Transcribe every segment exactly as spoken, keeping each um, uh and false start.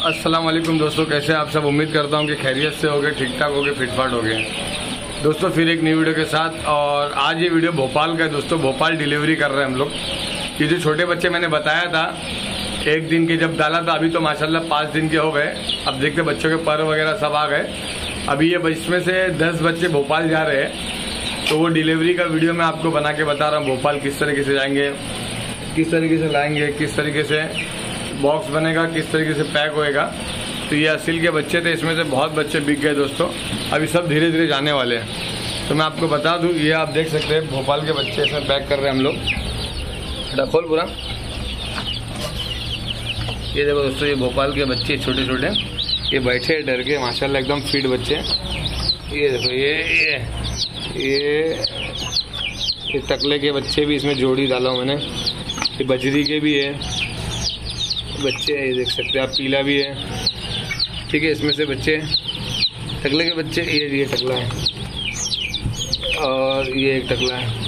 अस्सलाम वालेकुम दोस्तों, कैसे आप सब। उम्मीद करता हूँ कि खैरियत से होगे, ठीक ठाक होगे, फिटफाट होगे। दोस्तों फिर एक नई वीडियो के साथ, और आज ये वीडियो भोपाल का है दोस्तों। भोपाल डिलीवरी कर रहे हैं हम लोग। ये जो छोटे बच्चे मैंने बताया था एक दिन के जब डाला था, अभी तो माशाल्लाह पाँच दिन के हो गए। अब देखते बच्चों के पर वगैरह सब आ गए। अभी ये इसमें से दस बच्चे भोपाल जा रहे हैं, तो वो डिलीवरी का वीडियो मैं आपको बना के बता रहा हूँ। भोपाल किस तरीके से जाएंगे, किस तरीके से लाएंगे, किस तरीके से बॉक्स बनेगा, किस तरीके से पैक होएगा। तो ये असील के बच्चे थे, इसमें से बहुत बच्चे बिक गए दोस्तों। अभी सब धीरे धीरे जाने वाले हैं। तो मैं आपको बता दूं, ये आप देख सकते हैं भोपाल के बच्चे इसमें पैक कर रहे हैं हम लोग। डफोल पूरा ये देखो दोस्तों, ये भोपाल के बच्चे छोटे छोटे, ये बैठे डर के माशाल्लाह एकदम फिट बच्चे। ये देखो ये ये ये ये टकले के बच्चे भी इसमें जोड़ी डाला हूँ मैंने। ये बजरी के भी है बच्चे, ये देख सकते हैं आप। पीला भी है, ठीक है। इसमें से बच्चे टकले के बच्चे, ये ये टकला है और ये एक टकला है,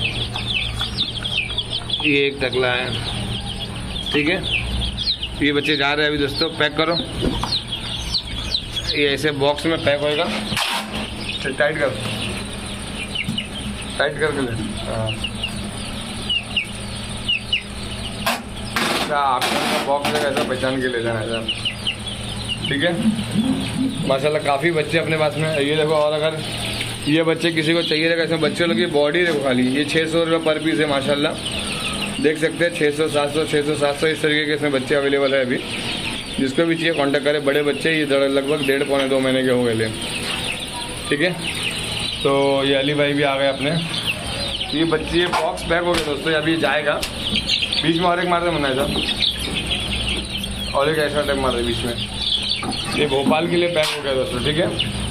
ये एक टकला है, ठीक है। ये बच्चे जा रहे हैं अभी दोस्तों। पैक करो, ये ऐसे बॉक्स में पैक होएगा। टाइट कर, टाइट करके ले। हाँ, आपका बॉक्स है ऐसा पहचान के ले जाना है, ठीक है। माशाल्लाह काफ़ी बच्चे अपने पास में। ये देखो, और अगर ये बच्चे किसी को चाहिए रहेगा, इसमें बच्चों लोग की बॉडी देखो खाली, ये छः सौ रुपये पर पीस है माशाल्लाह। देख सकते हैं छः सौ सात सौ छः सौ सात सौ इस तरीके के इसमें बच्चे अवेलेबल है अभी। जिसको भी चाहिए कांटेक्ट करें। बड़े बच्चे ये लगभग डेढ़ पौने दो महीने के हो गए, ठीक है। तो ये अली भाई भी आ गए अपने। ये बच्चे बॉक्स पैक हो गए दोस्तों, अभी जाएगा। बीच में और एक मार दे मना था, और एक ऐसा टाइप मार दे बीच में। ये भोपाल के लिए पैक हो गया दोस्तों, ठीक है।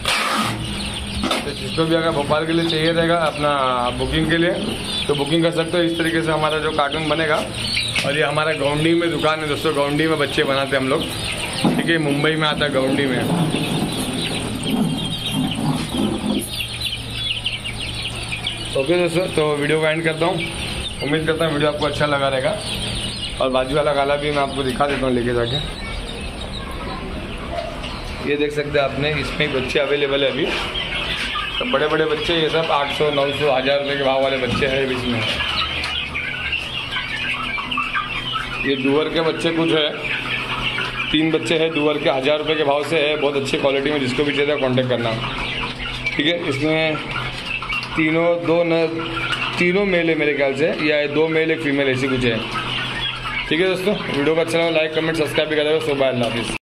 तो जिसको भी अगर भोपाल के लिए चाहिए रहेगा अपना बुकिंग के लिए, तो बुकिंग कर सकते हो। इस तरीके से हमारा जो कार्टून बनेगा। और ये हमारा गौंडी में दुकान है दोस्तों, गौंडी में बच्चे बनाते हैं हम लोग, ठीक है। मुंबई में आता है गौंडी में। ओके दोस्तों, तो वीडियो को एंड करता हूँ। उम्मीद करता हूँ वीडियो आपको अच्छा लगा रहेगा। और बाजू वाला गाला भी मैं आपको दिखा देता हूँ लेके जाके। ये देख सकते हैं आपने, इसमें बच्चे अवेलेबल है अभी। तो बड़े बड़े बच्चे ये सब आठ सौ नौ सौ हज़ार रुपये के भाव वाले बच्चे हैं इसमें। ये दुअर के बच्चे कुछ है, तीन बच्चे हैं दुअर के, हज़ार रुपये के भाव से है। बहुत अच्छी क्वालिटी में, जिसको भी चाहिए कॉन्टेक्ट करना, ठीक है। इसमें तीनों दो न तीनों मेल है मेरे ख्याल से, या दो मेल एक फीमेल ऐसी कुछ है, ठीक है दोस्तों। वीडियो को अच्छा लगा लाइक कमेंट सब्सक्राइब भी कर देगा। सुबह अल्लाह हाफिज़।